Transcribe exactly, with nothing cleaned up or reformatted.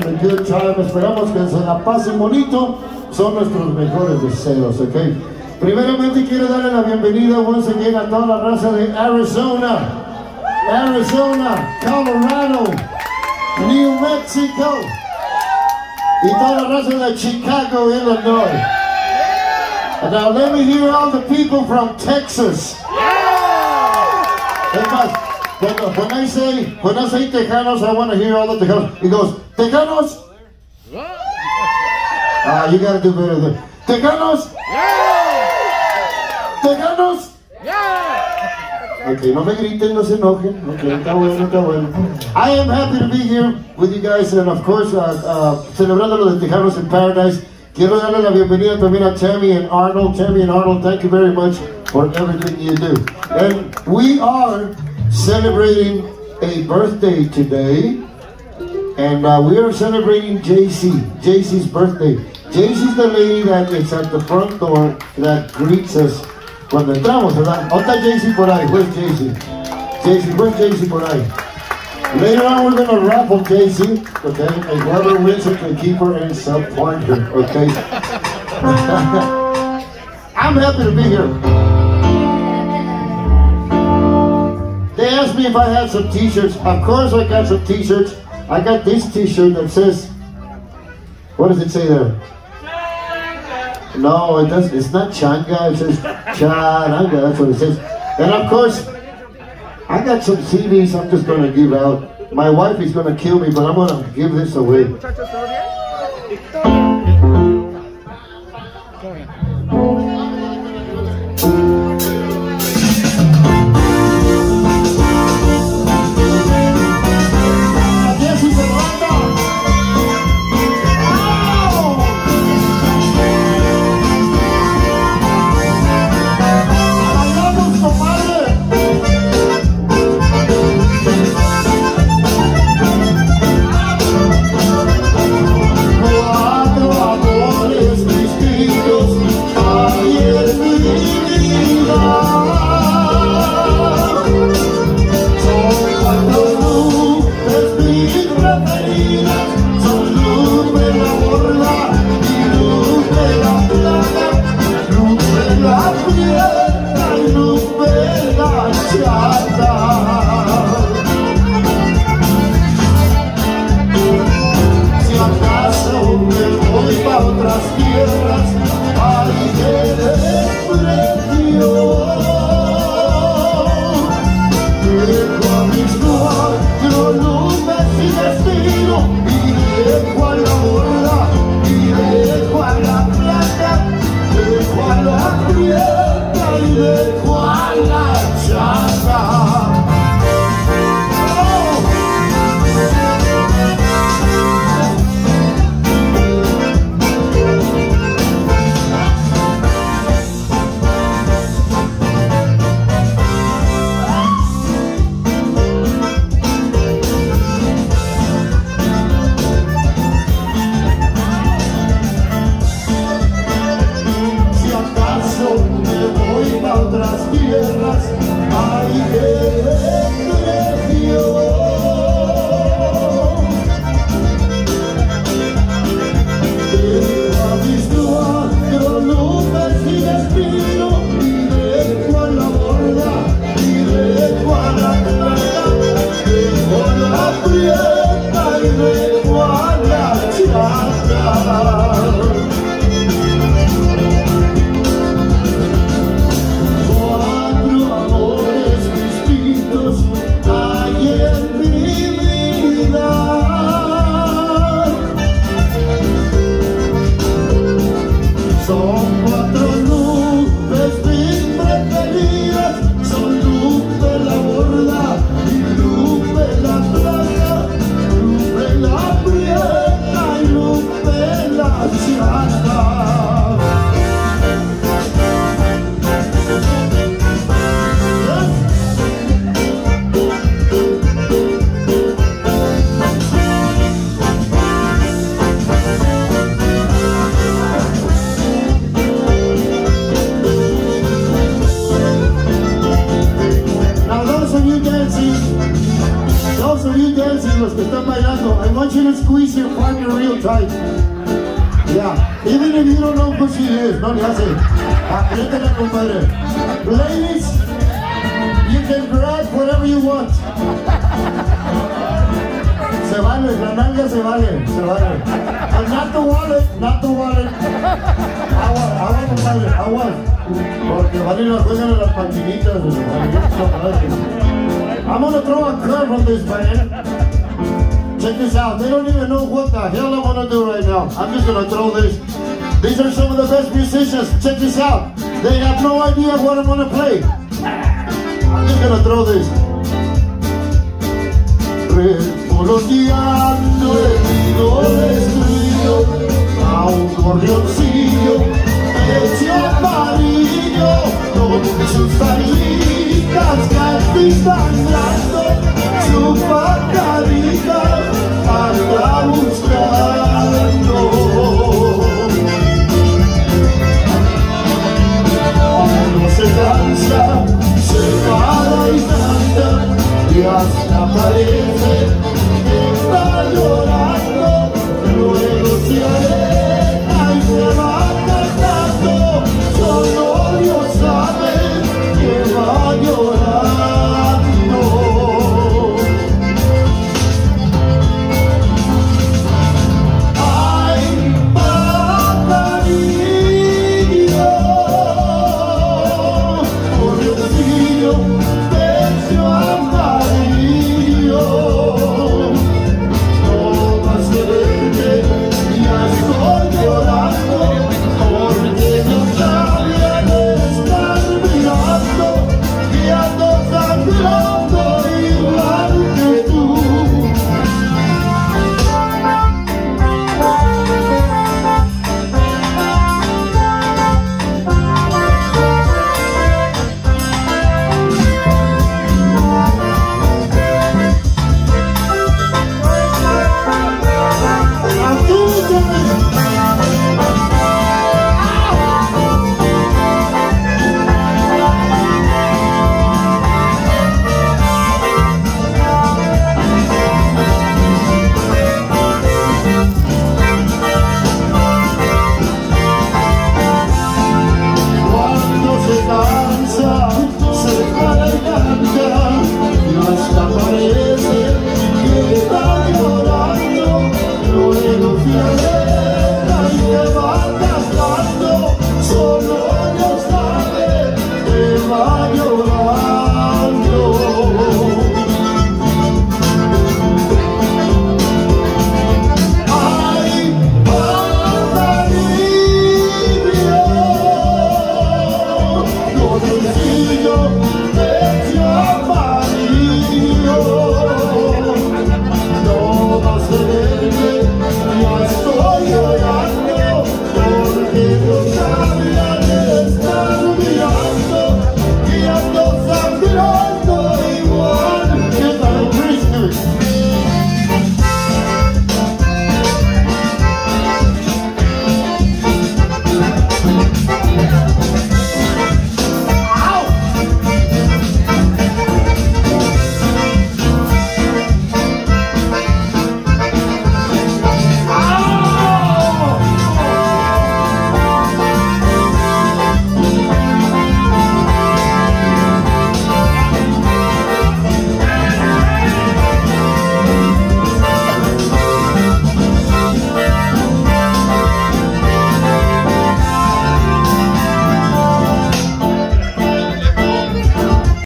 A good time. Esperamos que se la pasen bonito. Son nuestros mejores deseos, ¿ok? Primeramente quiero darle la bienvenida once again a toda la raza de Arizona, Arizona, Colorado, New Mexico y toda la raza de Chicago, Illinois. And now let me hear all the people from Texas. Es más, when, when I say when I say Tejanos, I want to hear all the Tejanos. He goes, Tejanos. Ah, you gotta do better than Tejanos. Tejanos. Ok, no me griten, no se enojen. Ok, está bueno, está bueno. I am happy to be here with you guys, and of course, uh, uh, celebrando lo de Tejanos in Paradise. Quiero darle la bienvenida también a Tammy and Arnold. Tammy and Arnold, thank you very much for everything you do. And we are celebrating a birthday today, and uh, we are celebrating J C, J C's birthday. J C's the lady that is at the front door that greets us cuando entramos, ¿verdad? ¿Dónde está J C por ahí? Where's J C? J C, where's J C por ahí? Later on we're going to raffle J C, okay? And whoever wins it can keep her and support her, okay? I'm happy to be here. They asked me if I had some t-shirts. Of course I got some t-shirts. I got this t-shirt that says, what does it say there? No, it doesn't. It's not changa. It says charanga. That's what it says. And of course, I got some C Ds I'm just going to give out. My wife is going to kill me, but I'm going to give this away. Los que están bailando, I want you to squeeze your hug her real tight. Yeah, even if you don't know who she is, no le hace. Apriétala, compadre. Ladies, you can grab whatever you want. Se vale, la nalga se vale, se vale. And not the wallet, not the wallet. Agua, agua, compadre, agua. Porque van a ir a juegan a las maquinitas. I'm gonna throw a curve on this, man. Check this out. They don't even know what the hell I wanna do right now. I'm just gonna throw this. These are some of the best musicians. Check this out. They have no idea what I'm gonna play. I'm just gonna throw this. Revoloteando el mundo.